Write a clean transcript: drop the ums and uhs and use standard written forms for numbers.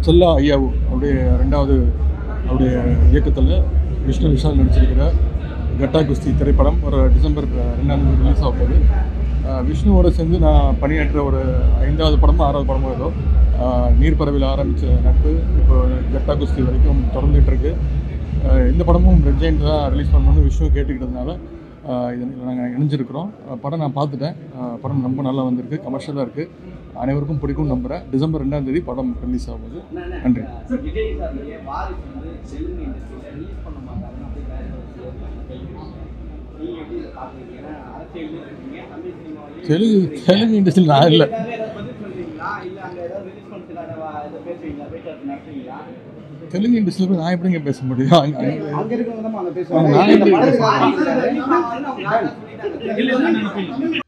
செல்லா ஐயாவு அவருடைய ரெண்டாவது அவருடைய இயக்கத்தில் விஷ்ணு விஷால் நடிச்சிருக்கிற கட்டா குஸ்தி திரைப்படம் ஒரு டிசம்பர் 2 ரிலீஸ் ஆகுது. விஷ்ணுவோட சேர்ந்து நான் பணியாற்ற ஒரு 5வது படமோ 6வது படமோ ஏதோ நீர்ப்பறவையில் ஆரம்பித்த நட்பு இப்போ கட்டா குஸ்தி வரைக்கும் தொடர்ந்துகிட்ருக்கு. இந்த படமும் ரெட் ஜெயண்ட் தான் ரிலீஸ் பண்ணணும்னு விஷ்ணு கேட்டுக்கிட்டதுனால இதில் நாங்கள் இணைஞ்சிருக்கிறோம். படம் நான் பார்த்துட்டேன். படம் ரொம்ப நல்லா வந்திருக்கு, கமர்ஷியலாக இருக்குது, அனைவருக்கும் பிடிக்கும் நம்புகிறேன். டிசம்பர் 2 படம் ரிலீஸ் ஆகுது. நன்றி. தெலுங்கு இண்டஸ்ட்ரியில் நான் இல்லை. தெலுங்கு இண்டஸ்ட்ரியில் போய் நான் எப்படிங்க பேச முடியும்? நான் எப்படி பேச